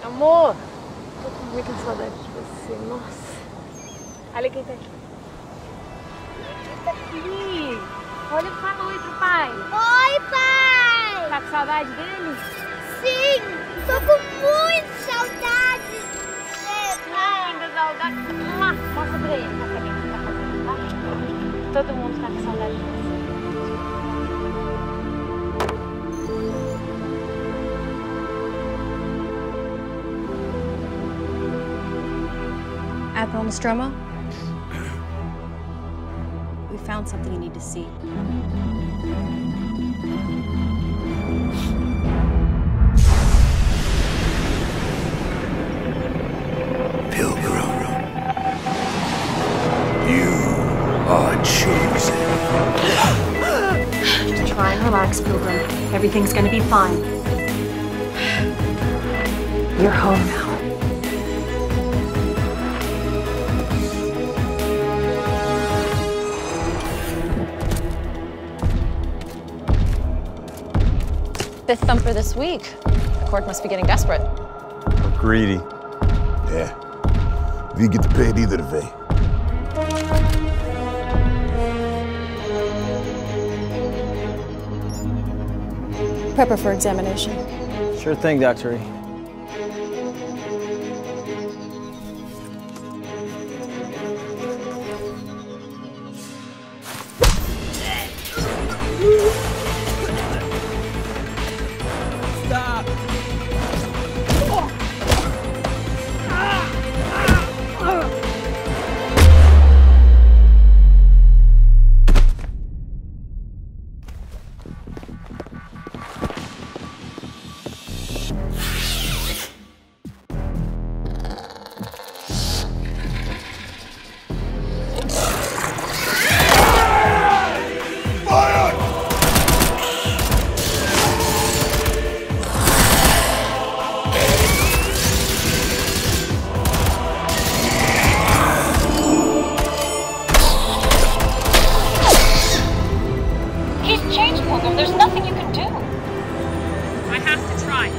Amor, tô com muita saudade de você, nossa. Olha quem tá aqui. Quem tá aqui? Olha, fala oi pro pai. Oi, pai! Tá com saudade dele? Sim, tô com muita saudade de você, pai. Muita saudade. Mostra pra ele, mostra quem tá fazendo, tá? Todo mundo tá com saudade de você. Admiral Nostromo, we found something you need to see. Pilgrim, you are chosen. Just try and relax, Pilgrim. Everything's gonna be fine. You're home now. Fifth thumper this week. The court must be getting desperate. Or greedy. Yeah. We get paid either way. Prep her for examination. Sure thing, Dr. E. There's nothing you can do. I have to try.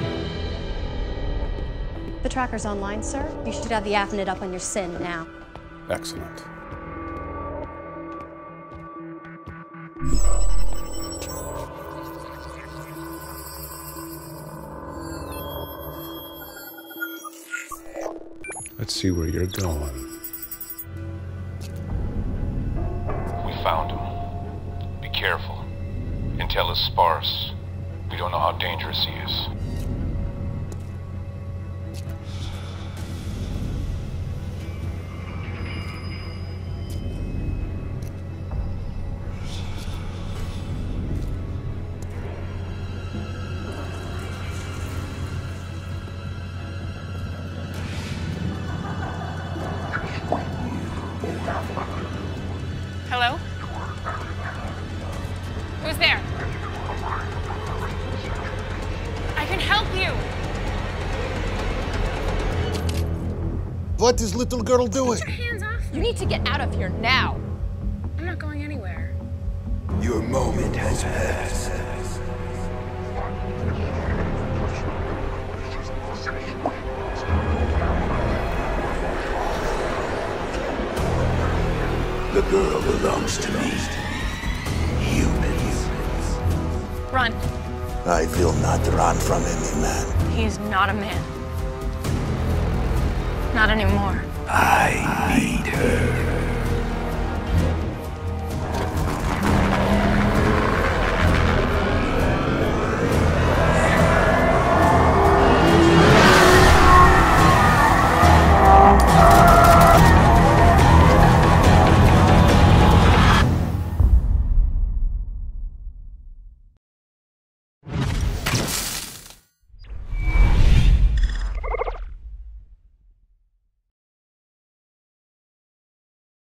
The tracker's online, sir. You should have the AFNIT up on your SIN now. Excellent. Let's see where you're going. We found him. Be careful. Intel is sparse. We don't know how dangerous he is. Hello? Who's there? I can help you! What is little girl doing? Get your hands off me. You need to get out of here now. I'm not going anywhere. Your moment has passed. The girl belongs to me. Humans. Run. I will not run from any man. He is not a man. Not anymore. I need her.